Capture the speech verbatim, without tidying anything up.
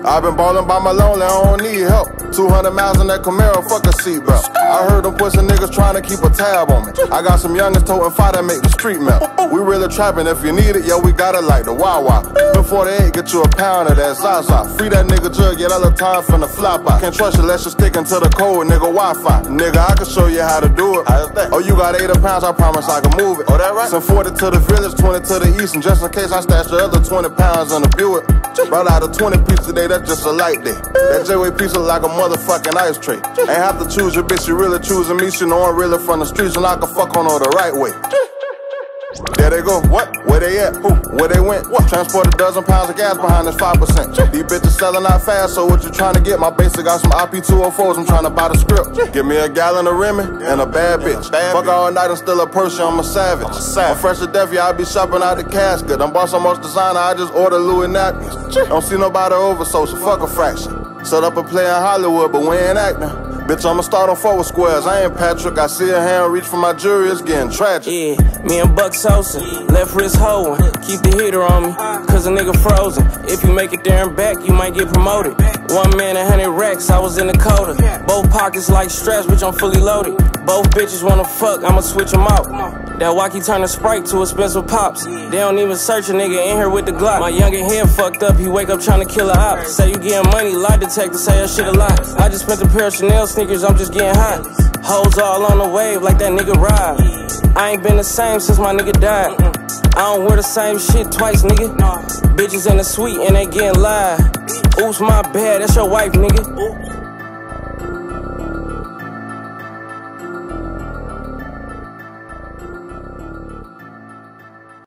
I've been ballin' by my lonely, I don't need help. two hundred miles in that Camaro, fuck a seatbelt. I heard them pussy niggas tryna keep a tab on me. I got some youngins totin' fire that make the street melt. We really trappin', if you need it, yo, we got it like the Wawa. Spend forty-eight, get you a pound of that Zaza. Free that nigga jug, get all the time finna flop out. Can't trust you, let's just stick into the code, nigga, Wi-Fi. Nigga, I can show you how to do it. Oh, you got eighty pounds, I promise I can move it. Oh, that right? Send forty to the village, twenty to the east, and just in case I stash the other twenty pounds in the Buick. Brought out a twenty piece today, that's just a light day. That J-Way pizza like a motherfucking ice tray. Ain't have to choose your bitch, you really choosing me. She know I'm really from the streets and I can fuck on her the right way. There they go, what? Where they at? Who? Where they went? What? Transport a dozen pounds of gas behind this five percent. These bitches selling out fast, so what you trying to get? My basic got some I P two oh fours, I'm trying to buy the script. Give me a gallon of Remy and a bad bitch. Bad fuck bitch. All night and still a person, I'm a savage. I'm, a savage. I'm fresh to death, yeah, I be shopping out the casket. I'm bought so much designer, I just order Louis napkins. Don't see nobody over, so so fuck a fraction. Set up a play in Hollywood, but we ain't acting. Bitch, I'ma start on forward squares. I ain't Patrick. I see a hand reach for my jury. It's getting tragic. Yeah, me and Buck Sosa, left wrist hoeing. Keep the heater on me, cause a nigga frozen. If you make it there and back, you might get promoted. One man, a hundred racks, I was in the coda. Both pockets like straps, bitch, I'm fully loaded. Both bitches wanna fuck, I'ma switch them out. That walkie turn a Sprite to expensive pops. They don't even search a nigga in here with the Glock. My youngin' head fucked up, he wake up trying to kill a op. Say you getting money, lie detector, say that shit a lot. I just spent a pair of Chanel sneakers, I'm just getting hot. Hoes all on the wave like that nigga ride. I ain't been the same since my nigga died. I don't wear the same shit twice, nigga. Bitches in the suite and they getting live. Oops, my bad, that's your wife, nigga.